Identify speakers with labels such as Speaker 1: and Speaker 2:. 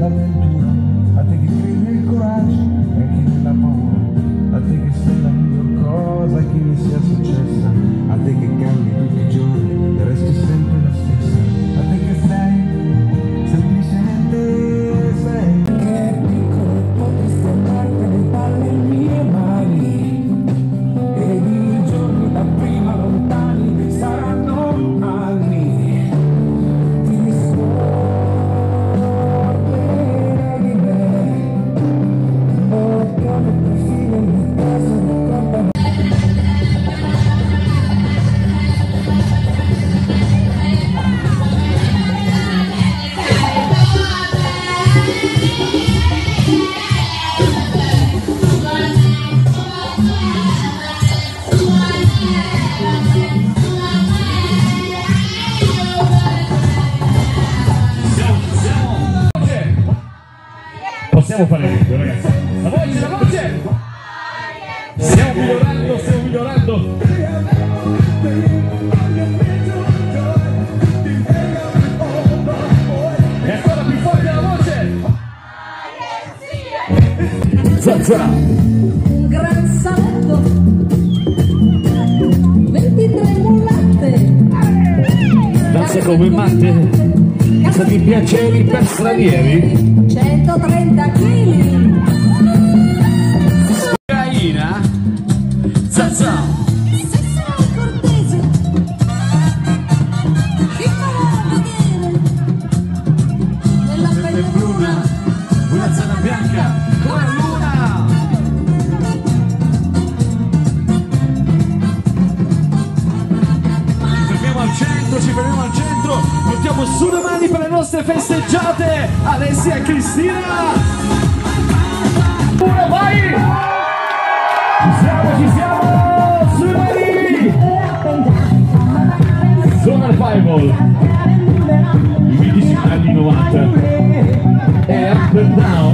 Speaker 1: nell'avventura, a te che credi nel coraggio e anche nella paura, a te che sei la miglior cosa che mi sia successa, a te che cambi tutti i giorni e resti sempre la stessa, a te che sei semplicemente sei. Che piccolo potresti andartene le palle le mie mani, ed i giorni da prima lontani saranno anni. Ti scorderai di me, perché alle tue figlie mi caso ricordano.
Speaker 2: Possiamo fare meglio, ragazzi. La voce, la voce! Stiamo migliorando. E ancora più forte la voce! Zanzara!
Speaker 3: Un gran salotto, 23 mulatte,
Speaker 2: Danza come matte, casa di piaceri per stranieri.
Speaker 3: 130 kg.
Speaker 2: Ucraina, Zanzara!
Speaker 3: Se sei cortese, chi farà vedere nella pelle bruna
Speaker 2: Una zona bianca come la luna! Ci fermiamo al centro, mettiamo su le mani per le nostre festeggiate, Alessia e Cristina! Una, vai! Ci siamo, sulle mani! Zona Revival, i 15 anni 90, e up and down.